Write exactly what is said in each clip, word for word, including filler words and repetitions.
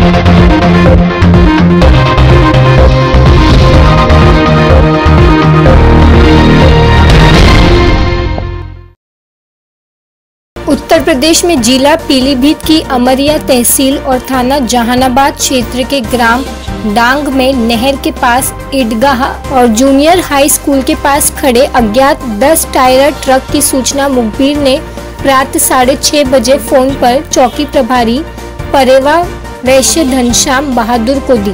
उत्तर प्रदेश में जिला पीलीभीत की अमरिया तहसील और थाना जहानाबाद क्षेत्र के ग्राम डांग में नहर के पास ईदगाह और जूनियर हाई स्कूल के पास खड़े अज्ञात दस टायर ट्रक की सूचना मुखबिर ने प्रातः साढ़े छह बजे फोन पर चौकी प्रभारी परेवा वैश्य घनश्याम बहादुर को दी।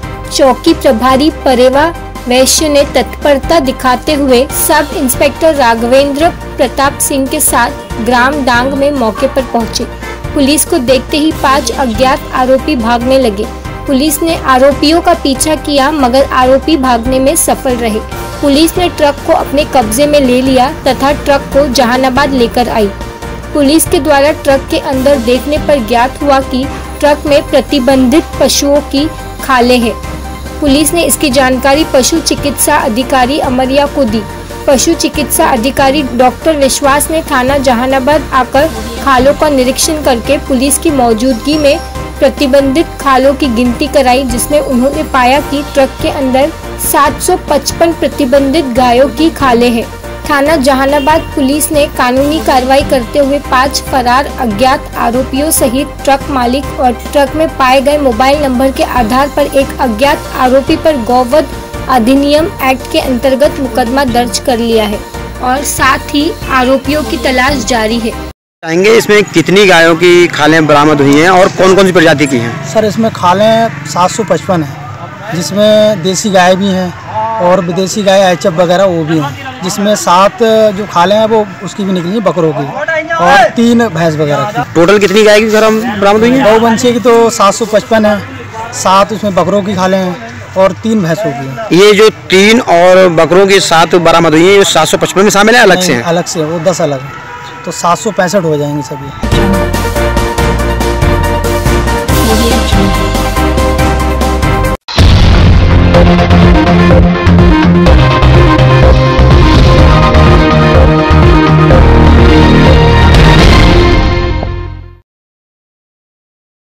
चौकी प्रभारी परेवा वैश्य ने तत्परता दिखाते हुए सब इंस्पेक्टर राघवेंद्र प्रताप सिंह के साथ ग्राम डांग में मौके पर पहुंचे। पुलिस को देखते ही पांच अज्ञात आरोपी भागने लगे। पुलिस ने आरोपियों का पीछा किया मगर आरोपी भागने में सफल रहे। पुलिस ने ट्रक को अपने कब्जे में ले लिया तथा ट्रक को जहानाबाद लेकर आई। पुलिस के द्वारा ट्रक के अंदर देखने पर ज्ञात हुआ कि ट्रक में प्रतिबंधित पशुओं की खालें हैं। पुलिस ने इसकी जानकारी पशु चिकित्सा अधिकारी अमरिया को दी। पशु चिकित्सा अधिकारी डॉक्टर विश्वास ने थाना जहानाबाद आकर खालों का निरीक्षण करके पुलिस की मौजूदगी में प्रतिबंधित खालों की गिनती कराई, जिसमें उन्होंने पाया कि ट्रक के अंदर सात सौ पचपन प्रतिबंधित गायों की खालें हैं। थाना जहानाबाद पुलिस ने कानूनी कार्रवाई करते हुए पांच फरार अज्ञात आरोपियों सहित ट्रक मालिक और ट्रक में पाए गए मोबाइल नंबर के आधार पर एक अज्ञात आरोपी पर गौवध अधिनियम एक्ट के अंतर्गत मुकदमा दर्ज कर लिया है और साथ ही आरोपियों की तलाश जारी है। बताएंगे इसमें कितनी गायों की खालें बरामद हुई हैं और कौन कौन सी प्रजाति की हैं? सर इसमें खालें सात सौ पचपन है, जिसमें देसी गाय भी हैं और विदेशी गाय एच एफ वगैरह वो भी हैं, जिसमें सात जो खालें हैं वो उसकी भी निकली बकरों की और तीन भैंस वगैरह की। टोटल कितनी गाय की बरामद हुई है? गौवंशीय की तो सात सौ पचपन है, सात उसमें बकरों की खालें हैं और तीन भैंसों की। ये जो तीन और बकरों की सात बरामद हुई है, ये सात सौ पचपन में शामिल है अलग से? अलग से, वो दस अलग है, तो सात सौ पैंसठ हो जाएंगे सभी।